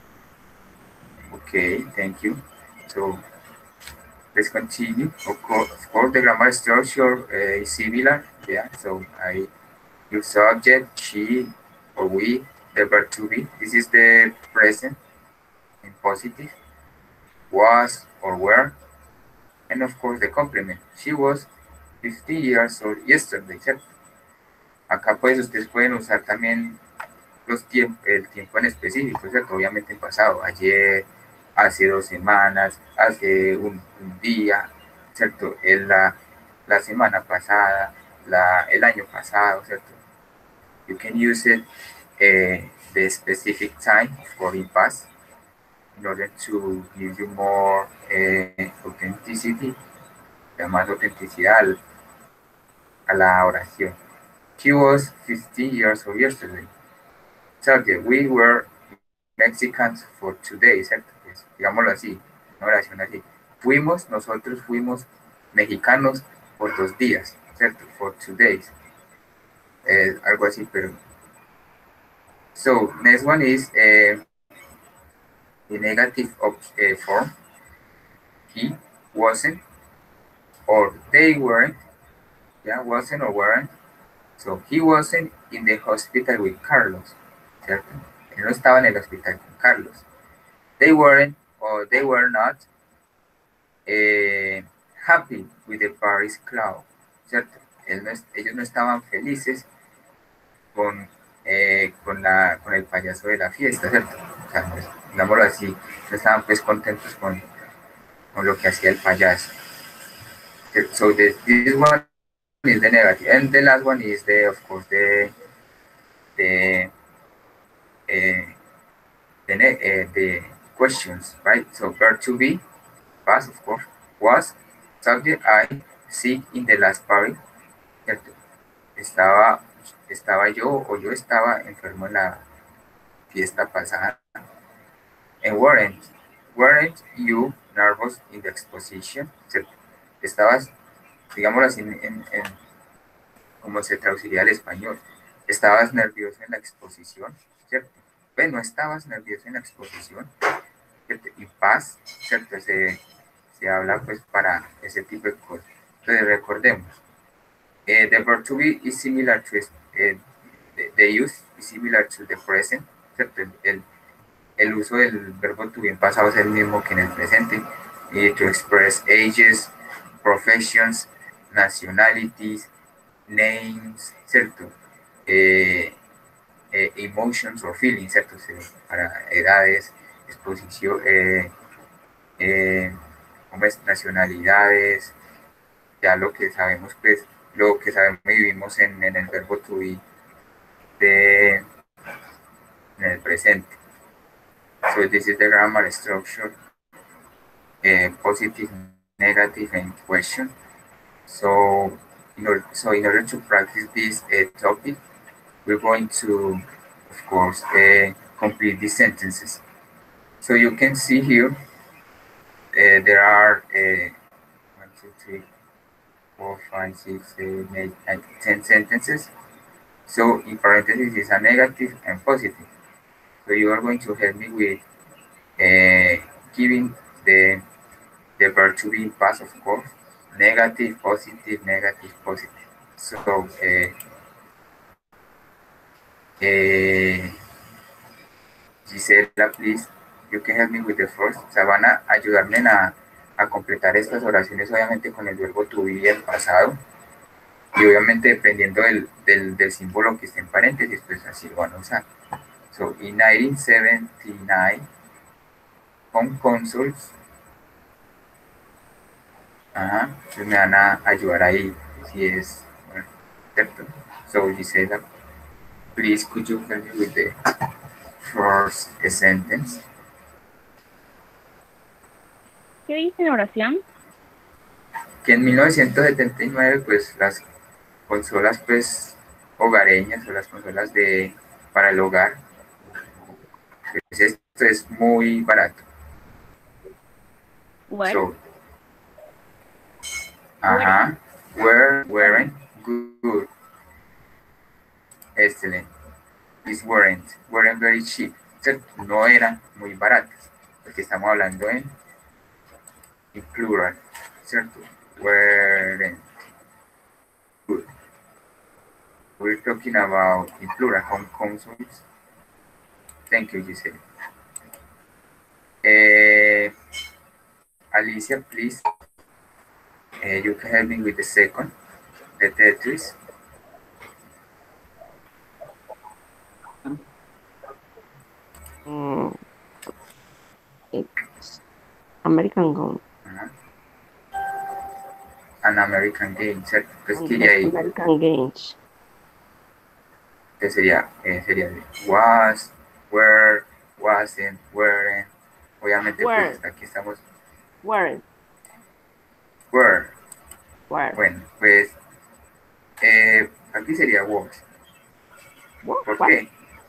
Okay, thank you. So let's continue. Of course, of course the grammar structure uh, is similar. Yeah, so I use subject, she or we, the verb to be. This is the present in positive, was or were, and of course the complement. She was fifty years old yesterday, ¿cierto? Acá pues ustedes pueden usar también los tiemp el tiempo en específico, ¿cierto? Obviamente en pasado, ayer, hace dos semanas, hace un, un día, ¿cierto? En la, la semana pasada, la, el año pasado, ¿cierto? You can use it uh, the specific time for in past in order to give you more uh, authenticity, da más autenticidad al, a la oración. She was fifty years old yesterday. Subject, we were Mexicans for today, ¿cierto? Pues, digámoslo así, una oración así. Fuimos, nosotros fuimos mexicanos por dos días, ¿cierto? For two days. Eh, algo así, pero... So, next one is uh, the negative of, uh, form. He wasn't, or they weren't. Yeah, wasn't or weren't. So, he wasn't in the hospital with Carlos, ¿cierto? Él no estaba en el hospital con Carlos. They weren't, or they were not, uh, happy with the Paris Club, ¿cierto? Él no, ellos no estaban felices con, eh, con, la, con el payaso de la fiesta, ¿cierto? O sea, pues, digámoslo así, no estaban pues contentos con, con lo que hacía el payaso. So the, this one is the negative, and the last one is the, of course, the the uh, the, uh, the questions, right? So verb to be, past, of course, was, subject, I, sick in the last party, ¿cierto? Estaba, estaba yo o yo estaba enfermo en la fiesta pasada. And weren't, weren't you nervous in the exposition, ¿cierto? Estabas, digámoslo así, en, en, en como se traduciría al español, estabas nervioso en la exposición, ¿cierto? Pues no estabas nervioso en la exposición, ¿cierto? Y paz, ¿cierto? Se, se habla pues para ese tipo de cosas. Entonces recordemos, eh, the verb to be is similar to, eh, the, the use is similar to the present, ¿cierto? El, el, el uso del verbo to be en pasado es el mismo que en el presente, y to express ages, professions, nationalities, names, ¿cierto? Eh, eh, emotions or feelings, ¿cierto? Para edades, exposición, eh, eh, nacionalidades, ya lo que sabemos, pues, lo que sabemos y vivimos en, en el verbo to be de, en el presente. So this is the grammar structure, uh, positive, negative, and question. So in order, so in order to practice this uh, topic, we're going to, of course, uh, complete these sentences. So you can see here uh, there are uh, one, two, three, four, five, six, seven, eight, nine, ten sentences. So in parentheses is a negative and positive. So you are going to help me with uh, giving the the verb to be in past, of course. Negative, positive, negative, positive. So uh, uh, Gisela, please, you can help me with the first. O sea, van a ayudarme a, a completar estas oraciones, obviamente, con el verbo to be en pasado. Y obviamente, dependiendo del, del, del símbolo que esté en paréntesis, pues así lo van a usar. So, in nineteen seventy-nine, home consoles. Ajá, entonces me van a ayudar ahí, si es, bueno, ¿cierto? So, Gisela, please, could you help me with the first sentence? ¿Qué dice en oración? Que en mil novecientos setenta y nueve, pues las consolas pues hogareñas o las consolas de para el hogar, pues esto es muy barato. Where? So, ajá, were, weren't, good, excellent, is weren't, weren't very cheap, ¿cierto? No eran muy baratas, porque estamos hablando en, en plural, ¿cierto? Weren't, good. We're talking about in plural home consoles. Thank you, Giselle. Uh, Alicia, please, uh, you can help me with the second, the Tetris. Mm, it's American Gone. Uh-huh. An American game, ¿cierto? Entonces, And ¿qué hay? American Games. Entonces sería, eh, sería de was, were, wasn't, weren't. Obviamente, Were. pues aquí estamos. Weren't. Were. Were. Bueno, pues eh, aquí sería was. What? ¿Por What? qué?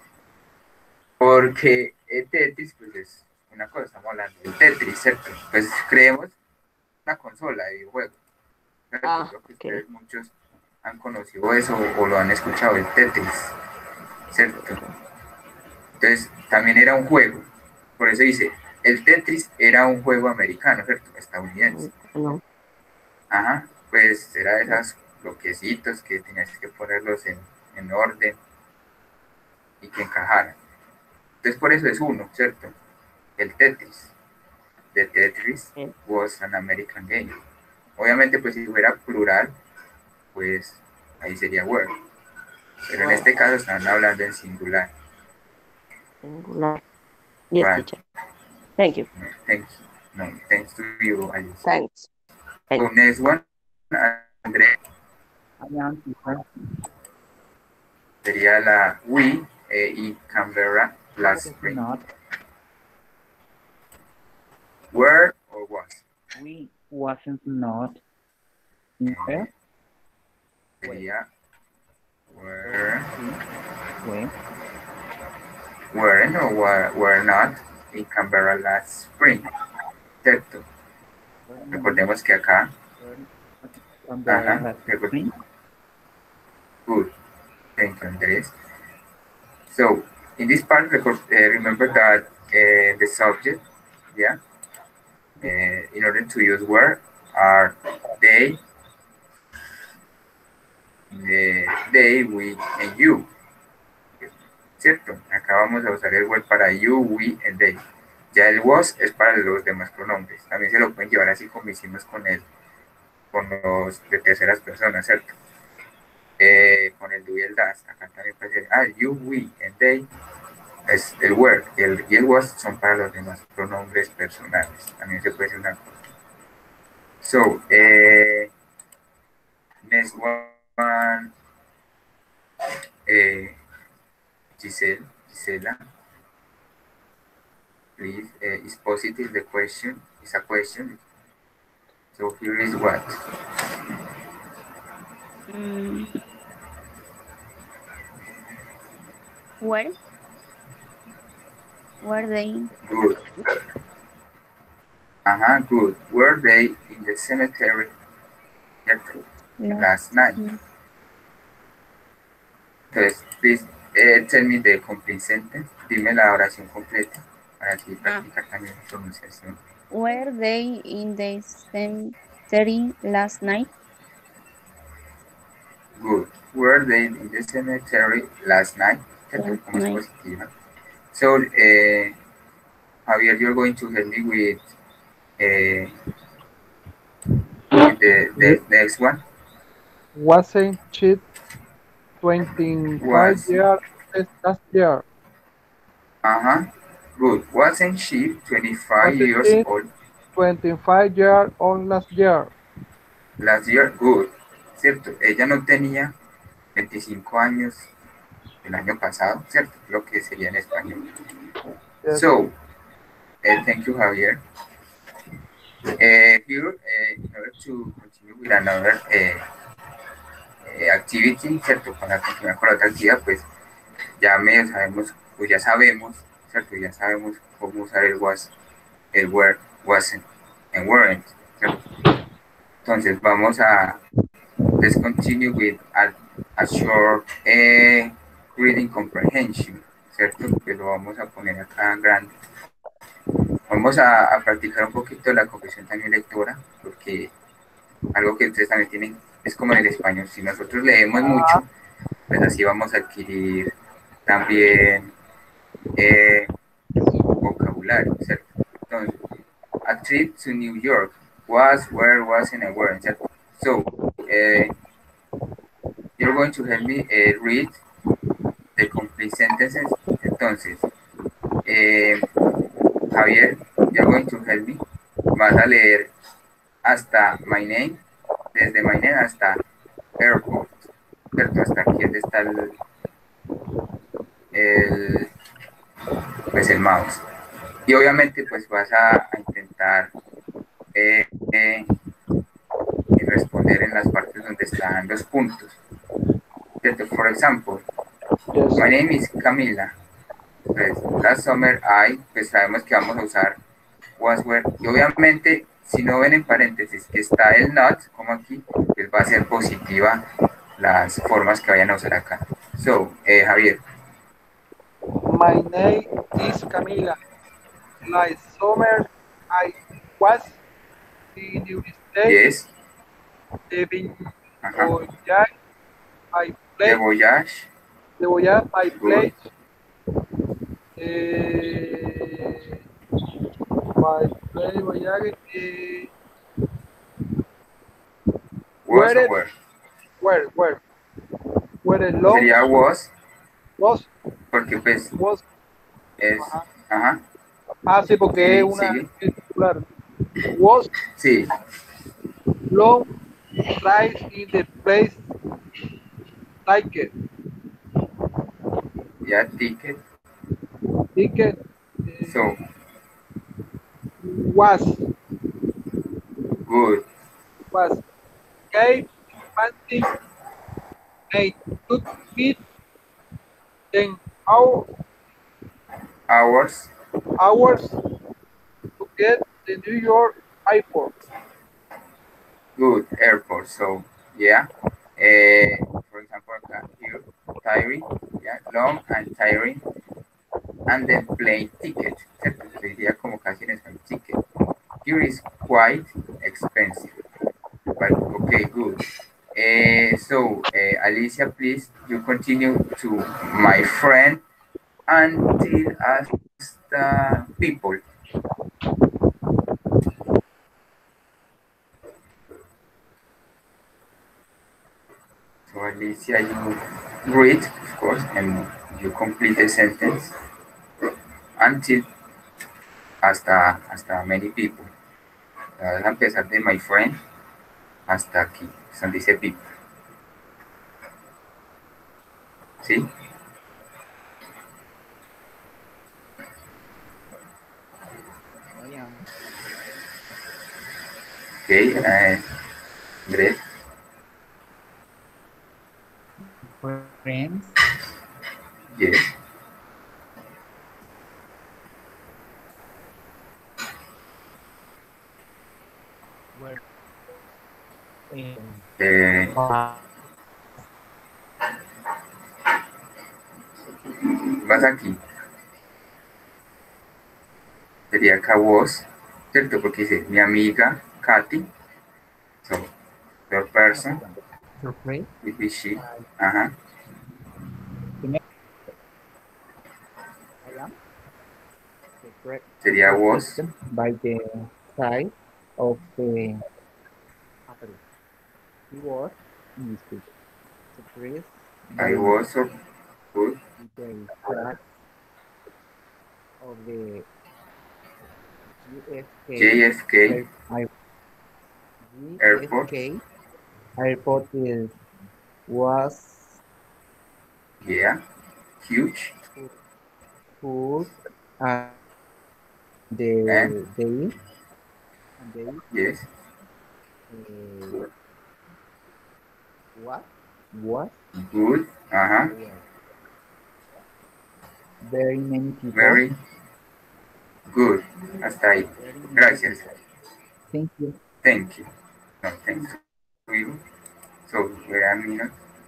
Porque el Tetris, pues es una cosa, estamos hablando del Tetris, ¿cierto? Pues creemos una consola de videojuegos. ¿Cierto? Ah, Creo que ok. ustedes muchos han conocido eso o lo han escuchado, el Tetris, ¿cierto? Entonces, también era un juego. Por eso dice, el Tetris era un juego americano, ¿cierto? Estadounidense. No. Ajá, pues era de esos bloquecitos que tenías que ponerlos en, en orden y que encajaran. Entonces, por eso es uno, ¿cierto? El Tetris. The Tetris Sí. was an American game. Obviamente, pues si fuera plural, pues ahí sería were. Pero en Were. este caso están hablando en singular. Singular. Yes, Right. teacher. Thank you. No, thank you. No, thanks to you, Alice. Thanks. So next one, André, I am teacher. sería la we eh, in Canberra last It's spring. not. Were or was? We wasn't not. Where? Sería were, When? weren't or were, were not in Canberra last spring. ¿Cierto? Recordemos que acá, Umbrella ajá, last record- spring. good. Thank you, Andres. So, in this part, record, uh, remember that uh, the subject, yeah, uh, in order to use were, are they, the, they, we, and you. ¿Cierto? Acá vamos a usar el were para you, we, and they. Ya el was es para los demás pronombres. También se lo pueden llevar así como hicimos con el, con los de terceras personas, ¿cierto? Eh, con el do y el das. Acá también puede ser, ah, you, we, and they. Es el were el, y el was son para los demás pronombres personales. También se puede hacer una cosa. So, eh, next one, eh, Giselle, Gisela, please, uh, is positive the question, is a question. So here is what? Mm. Where? Were they? Good. Uh-huh, good. Were they in the cemetery last night? Mm. Entonces, please eh, tell me the complete sentence. Dime la oración completa para así Ah, practicar también la pronunciación. were they in the cemetery last night? Good. Were they in the cemetery last night? Last Como es night. positiva. So, uh, Javier, you're going to help me with, uh, with the, the next one. Wasn't she twenty-five Was, years last year? uh-huh. Good. Wasn't she twenty-five Wasn't years she old twenty-five years old last year? last year? Good. ¿Cierto? Ella no tenía veinticinco años el año pasado, ¿cierto? Lo que sería en español. Yes. So, uh, thank you, Javier. Uh, here, uh, in order to continue with another uh, uh, activity, ¿cierto? Para continuar con la otra actividad, pues ya medio sabemos, pues ya sabemos, ¿cierto? Ya sabemos cómo usar el was, el were, wasn't, and weren't, ¿cierto? Entonces vamos a, let's continue with a, a short uh, reading comprehension, ¿cierto? Que lo vamos a poner acá en grande. Vamos a, a practicar un poquito la comprensión también lectora, porque algo que ustedes también tienen es como en el español. Si nosotros leemos mucho, pues así vamos a adquirir también eh, vocabulario, ¿cierto? Entonces, a trip to New York was, where, wasn't, and weren't, ¿cierto? So, uh, you're going to help me uh, read the complete sentences. Entonces, eh, Javier, you're going to help me. Vas a leer hasta my name, desde my name hasta airport, ¿cierto? Hasta aquí donde está el, el, pues el mouse. Y obviamente pues vas a, a intentar eh, eh, responder en las partes donde están los puntos, ¿cierto? For example, Yes. my name is Camila. Pues, last summer I, pues sabemos que vamos a usar was, were, y obviamente si no ven en paréntesis que está el not, como aquí, pues va a ser positiva las formas que vayan a usar acá. So, eh, Javier. My name is Camila. Last summer I was in the United States. Yes. Living Ajá. Voyage, I De played. voyage. The Voyage, I Good. played. Eh, my play Voyage. Eh, Was where o it, were. where, where, where it long Sería was, was, porque pues was. es, Ajá. ajá, Ah, sí, porque Sí, es una sigue. circular. Was sí, long rise in the place ticket. ya ticket, Ticket eh, so, was good, was gave fancy eight took it ten hour, hours, hours to get the New York airport. good, airport, so, yeah, eh, for example, acá, here, tiring, yeah, long and tiring, and then plane ticket, ¿cierto? Sería como casi en español, ticket. Here is quite expensive, but okay, good. Uh, so, uh, Alicia, please, you continue to my friend until ask the people. So, Alicia, you read, of course, and you complete the sentence until hasta, hasta many people. Vas a empezar de my friend hasta aquí, donde dice people. ¿Sí? Okay, uh, Andrés. Friends, Yes. Were um, Eh, uh, vas aquí. Sería acá was, ¿cierto? Porque dice mi amiga Katy. So, third person surprised would be she. by Ajá. the next I am surprised Sería was. surprised by the size of the apple. He was in this case surprised by I was so good. the size of the J F K G S K airport. G S K airport is was Yeah. Huge. full and the And day and they yes. uh, what was Good. Ajá. were very many people. Very good. Hasta ahí. Very many Gracias. people. Thank you. Thank you. No, thanks to you. So, wait a minute.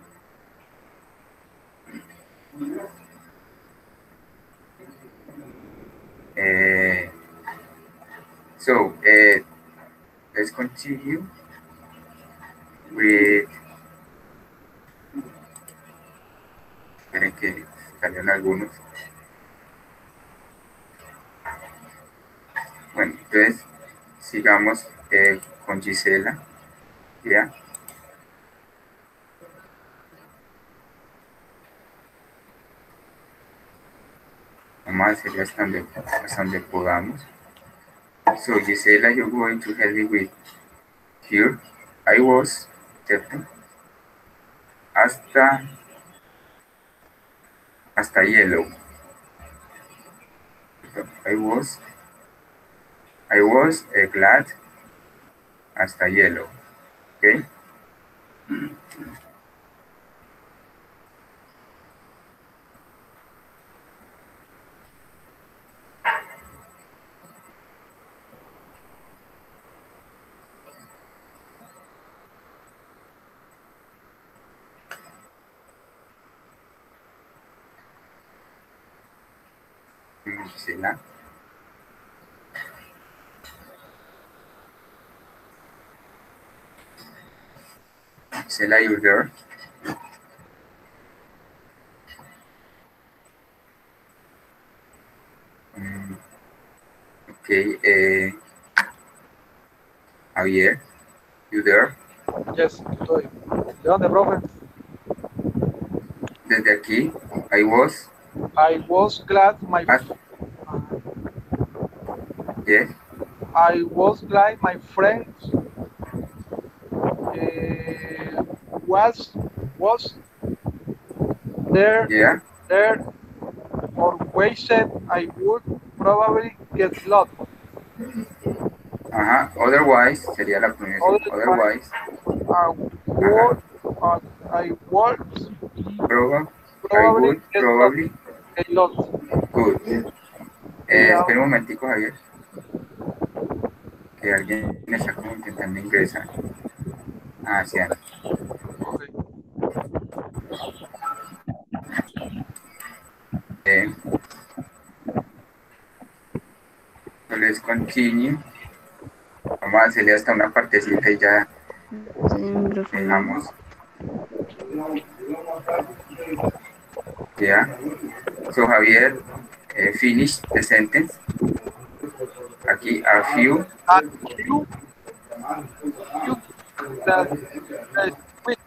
Uh, so, uh, let's continue with. Esperen que salieron algunos. Bueno, entonces sigamos eh, con Gisela. ¿Ya? Vamos a hacerlo hasta donde, hasta donde podamos. So, Gisela, you're going to help me with here. I was, ¿cierto? Hasta, hasta yellow. I was, I was uh, glad hasta yellow. Okay? Gisela. Gisela, you there? Mm, okay, uh, Javier, you there? Yes, estoy. ¿De dónde, profe? Desde aquí, I was, I was glad my at, yes, I was glad my friends uh, was was there yeah, there or wasted. I would probably get lost. ajá, otherwise, sería la pronunciación, otherwise, I would uh, I would proba, I probably would, get probably, lost. Get lost. good. Eh, espera un momentico, Javier, que alguien está como intentando ingresar. Ah, sí, Ana. Okay. Eh, so let's continue. Vamos a hacerle hasta una partecita y ya dejamos. Yeah. So Javier, uh, finish the sentence. Aquí, a few. And you, you that, that we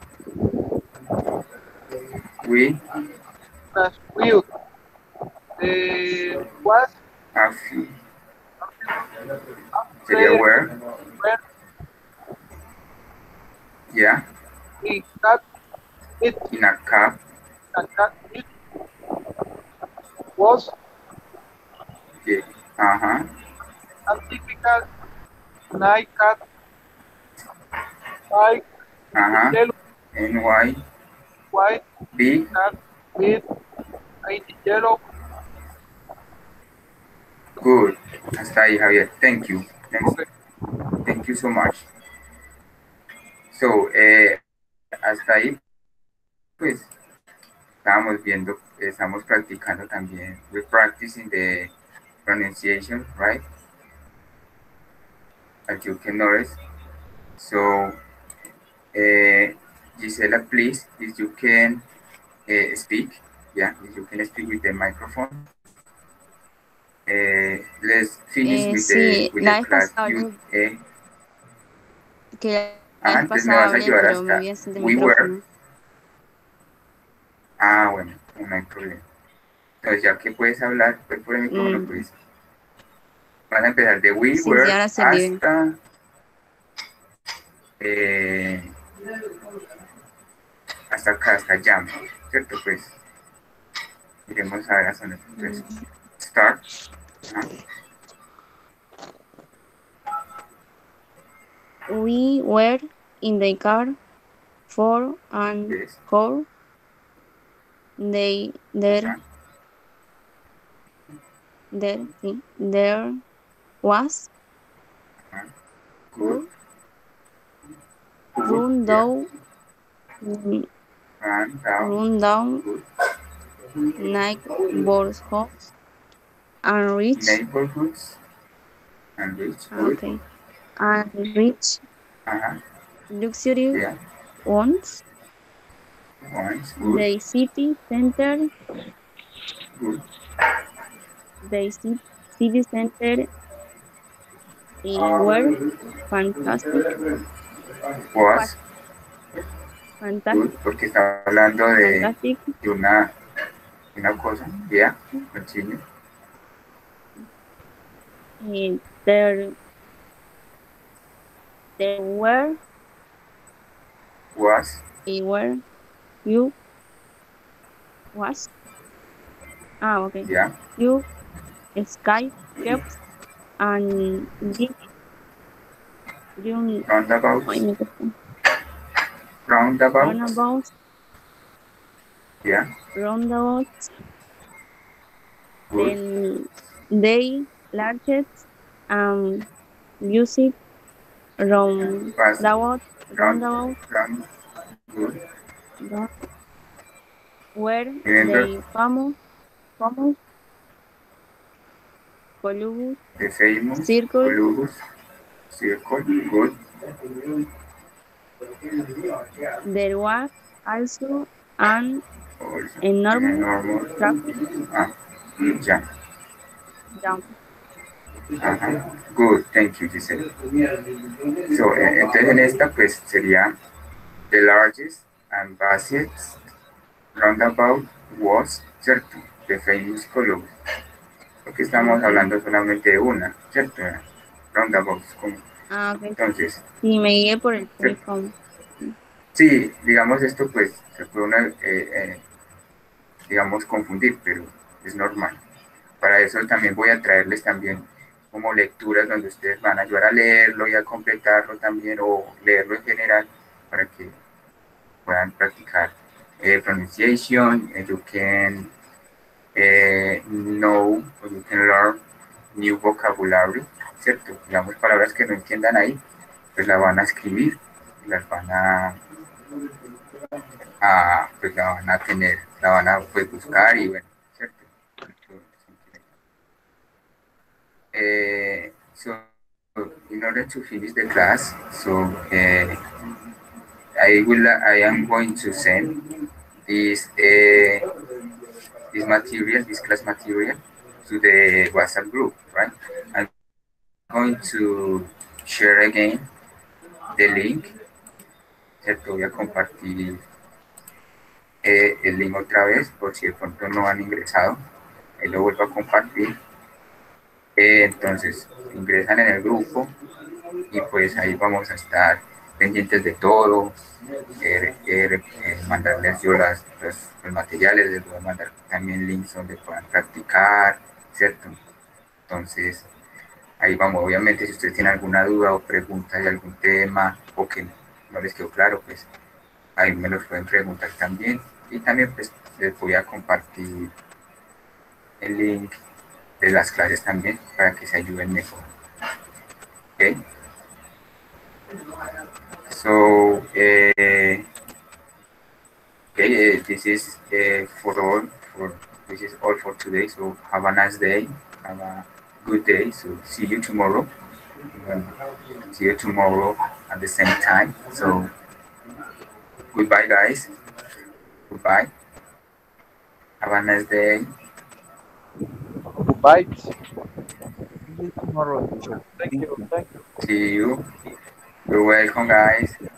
We that will uh, was a few. Sería where. where Yeah. he got it In a cup. and got it was Yeah. Uh-huh. a typical night cat like Uh-huh. yellow N Y white B. cat with a yellow. Good. Hasta ahí, Javier. Thank you. Thanks. Okay. Thank you so much. So, eh, hasta ahí, pues, estábamos viendo, estamos practicando también. We're practicing the pronunciation, right? As you can notice. So, uh, Gisela, please, if you can uh, speak, yeah, if you can speak with the microphone. Uh, let's finish Eh, with the sí, with la the vez class. pasada You, hablé, uh, que la ah, vez entonces me pasada vas a hablé, ayudar pero me hasta olvidé sin el we were. micrófono. Ah, bueno, no hay problema. Entonces, ya que puedes hablar pues, por el micrófono, Mm, pues van a empezar de we sí, sí, were ahora se olvidé. hasta eh, hasta acá, hasta jam, ¿cierto? Pues iremos a ver hasta dónde. Entonces, Mm. start. Ajá. We were in the car for an Yes. hour. They there Ajá. there sí, there was Ajá. Good. who Good. run Yeah. down mm, Run down. run down Good. neighbor's house and reach Neighborhoods and rich. ah, Good. okay and reach Ajá. luxury Yeah. ones. Ones. Good. The city center Good. the ci- city center eh, were fantastic Was. fantastic Good. Porque está hablando de, fantastic. de una, una cosa. Yeah. Continue. Eh, there there were Was. they were you was ah okay Yeah. you skyscrapers and big green ay, Roundabouts. me costó. Roundabouts. roundabouts Yeah. roundabouts Good. then they largest um music Was. roundabout Round. roundabout Round. Good. round, where Remember they famous famous Columbus the famous circle Columbus Circle. Good. there was also an Also, enormous normal. traffic Ah, yeah. jam. Ajá. Good. Thank you, Giselle. So, eh, entonces en esta pues sería the largest and busiest roundabout was, ¿cierto? The famous Columbus. Porque estamos Ok. hablando solamente de una, ¿cierto? Roundabouts. Como. Ah, ok. Entonces, Sí, me guié por el ¿cierto? teléfono. Sí, digamos esto pues se puede una, eh, eh, digamos confundir, pero es normal. Para eso también voy a traerles también como lecturas donde ustedes van a ayudar a leerlo y a completarlo también o leerlo en general para que puedan practicar eh, pronunciation, and you can eh, know or you can learn new vocabulary, ¿cierto? Digamos palabras que no entiendan ahí, pues las van a escribir, las van a a, pues la van a tener, la van a pues, buscar y bueno, ¿cierto? Eh, so, in order to finish the class, so uh, I will, I am going to send this, uh, this material, this class material to the WhatsApp group, right? I'm going to share again the link, ¿cierto? Voy a compartir eh, el link otra vez por si de pronto no han ingresado. Ahí lo vuelvo a compartir. Eh, entonces ingresan en el grupo y pues ahí vamos a estar pendientes de todo, eh, eh, eh, mandarles yo las, los, los materiales, les voy a mandar también links donde puedan practicar, ¿cierto? Entonces ahí vamos, obviamente si ustedes tienen alguna duda o pregunta de algún tema o que no les quedó claro, pues ahí me los pueden preguntar también y también pues les voy a compartir el link de las clases también para que se ayuden mejor. ¿Okay? So, uh, okay, uh, this is uh, for all. For this is all for today. So have a nice day. Have a good day. So see you tomorrow. Um, see you tomorrow at the same time. So goodbye, guys. Goodbye. Have a nice day. Goodbye. See you tomorrow, teacher. Thank Thank you. you. Thank you. See you. You're welcome, guys.